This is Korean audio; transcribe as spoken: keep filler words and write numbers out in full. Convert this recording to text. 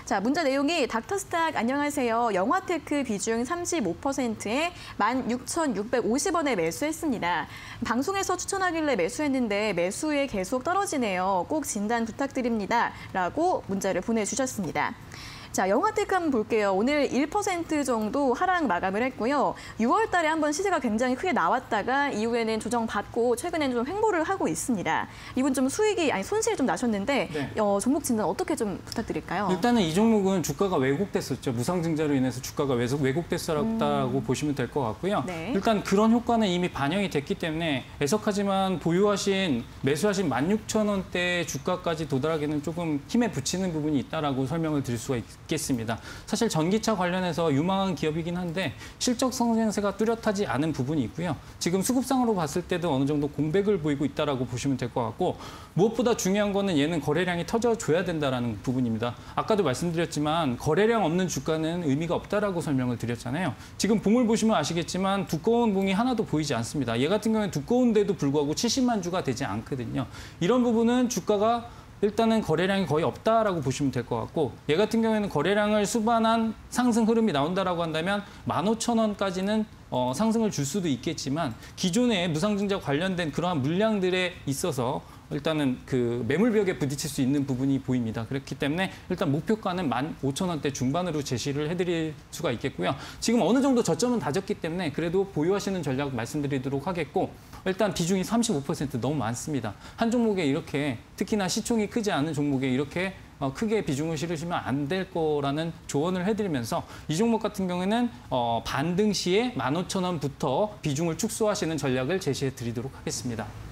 자, 문자 내용이 닥터스탁 안녕하세요. 영화테크 비중 삼십오 퍼센트에 만 육천육백오십 원에 매수했습니다. 방송에서 추천하길래 매수했는데 매수에 계속 떨어지네요. 꼭 진단 부탁드립니다. 라고 문자를 보내주셨습니다. 자, 영화테크 한번 볼게요. 오늘 일 퍼센트 정도 하락 마감을 했고요. 유월 달에 한번 시세가 굉장히 크게 나왔다가 이후에는 조정받고 최근에는 좀 횡보를 하고 있습니다. 이분 좀 수익이, 아니 손실이 좀 나셨는데 네. 어, 종목 진단 어떻게 좀 부탁드릴까요? 일단은 이 종목은 주가가 왜곡됐었죠. 무상증자로 인해서 주가가 왜곡됐었다고 음. 보시면 될 것 같고요. 네. 일단 그런 효과는 이미 반영이 됐기 때문에 애석하지만 보유하신, 매수하신 만 육천 원대 주가까지 도달하기는 조금 힘에 부치는 부분이 있다라고 설명을 드릴 수가 있습니다. 겠습니다. 사실 전기차 관련해서 유망한 기업이긴 한데 실적 성장세가 뚜렷하지 않은 부분이 있고요. 지금 수급상으로 봤을 때도 어느 정도 공백을 보이고 있다라고 보시면 될 것 같고 무엇보다 중요한 거는 얘는 거래량이 터져줘야 된다라는 부분입니다. 아까도 말씀드렸지만 거래량 없는 주가는 의미가 없다라고 설명을 드렸잖아요. 지금 봉을 보시면 아시겠지만 두꺼운 봉이 하나도 보이지 않습니다. 얘 같은 경우는 두꺼운데도 불구하고 칠십만 주가 되지 않거든요. 이런 부분은 주가가 일단은 거래량이 거의 없다라고 보시면 될 것 같고 얘 같은 경우에는 거래량을 수반한 상승 흐름이 나온다라고 한다면 만 오천 원까지는 어, 상승을 줄 수도 있겠지만 기존의 무상증자 관련된 그러한 물량들에 있어서 일단은 그 매물벽에 부딪힐 수 있는 부분이 보입니다. 그렇기 때문에 일단 목표가는 만 오천 원대 중반으로 제시를 해드릴 수가 있겠고요. 지금 어느 정도 저점은 다졌기 때문에 그래도 보유하시는 전략 말씀드리도록 하겠고 일단 비중이 삼십오 퍼센트 너무 많습니다. 한 종목에 이렇게 특히나 시총이 크지 않은 종목에 이렇게 어, 크게 비중을 실으시면 안 될 거라는 조언을 해드리면서 이 종목 같은 경우에는 어, 반등 시에 만 오천 원부터 비중을 축소하시는 전략을 제시해 드리도록 하겠습니다.